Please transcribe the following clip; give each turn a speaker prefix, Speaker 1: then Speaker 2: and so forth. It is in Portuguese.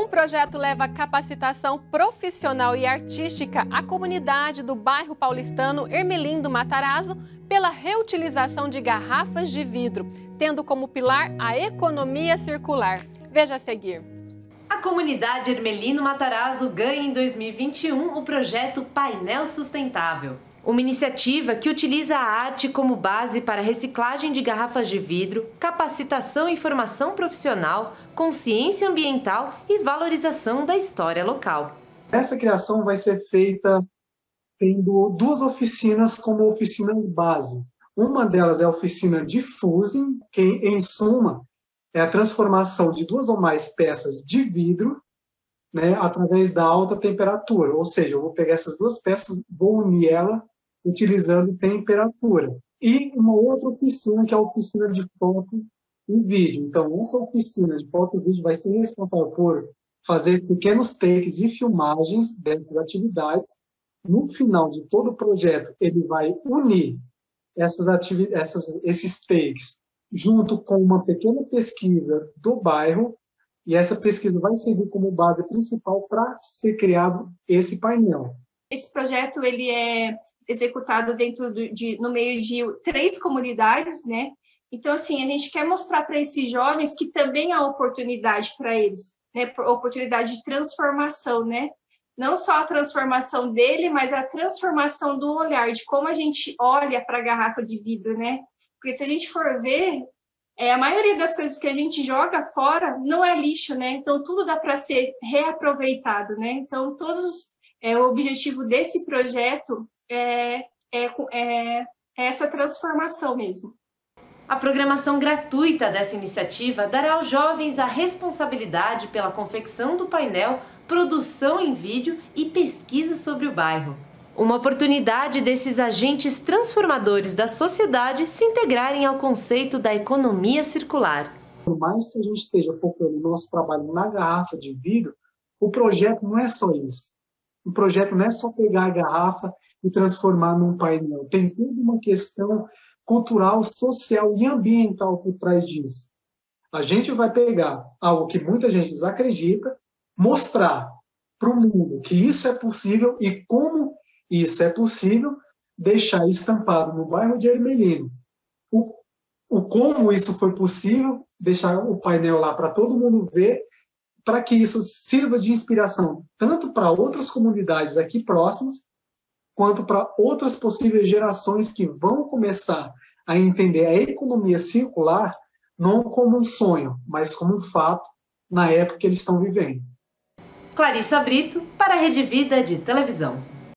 Speaker 1: Um projeto leva capacitação profissional e artística à comunidade do bairro paulistano Ermelino do Matarazzo pela reutilização de garrafas de vidro, tendo como pilar a economia circular. Veja a seguir.
Speaker 2: A comunidade Ermelino Matarazzo ganha em 2021 o projeto Painel Sustentável. Uma iniciativa que utiliza a arte como base para reciclagem de garrafas de vidro, capacitação e formação profissional, consciência ambiental e valorização da história local.
Speaker 3: Essa criação vai ser feita tendo duas oficinas como oficina base. Uma delas é a oficina de fusing, que em suma é a transformação de duas ou mais peças de vidro, né, através da alta temperatura. Ou seja, eu vou pegar essas duas peças, vou unir ela utilizando temperatura. E uma outra oficina, que é a oficina de foto e vídeo. Então, essa oficina de foto e vídeo vai ser responsável por fazer pequenos takes e filmagens dessas atividades. No final de todo o projeto, ele vai unir esses takes junto com uma pequena pesquisa do bairro, e essa pesquisa vai servir como base principal para ser criado esse painel.
Speaker 4: Esse projeto ele é executado no meio de 3 comunidades, né? Então, assim, a gente quer mostrar para esses jovens que também há oportunidade para eles, né? Oportunidade de transformação, né? Não só a transformação dele, mas a transformação do olhar, de como a gente olha para a garrafa de vidro, né? Porque se a gente for ver, a maioria das coisas que a gente joga fora não é lixo, né? Então, tudo dá para ser reaproveitado, né? Então, o objetivo desse projeto é essa transformação mesmo.
Speaker 2: A programação gratuita dessa iniciativa dará aos jovens a responsabilidade pela confecção do painel, produção em vídeo e pesquisa sobre o bairro. Uma oportunidade desses agentes transformadores da sociedade se integrarem ao conceito da economia circular.
Speaker 3: Por mais que a gente esteja focando o nosso trabalho na garrafa de vidro, o projeto não é só isso. O projeto não é só pegar a garrafa e transformar num painel. Tem toda uma questão cultural, social e ambiental por trás disso. A gente vai pegar algo que muita gente desacredita, mostrar para o mundo que isso é possível e como isso é possível, deixar estampado no bairro de Ermelino. O como isso foi possível, deixar o painel lá para todo mundo ver, para que isso sirva de inspiração tanto para outras comunidades aqui próximas, quanto para outras possíveis gerações que vão começar a entender a economia circular não como um sonho, mas como um fato na época que eles estão vivendo.
Speaker 2: Clarissa Brito, para a Rede Vida de Televisão.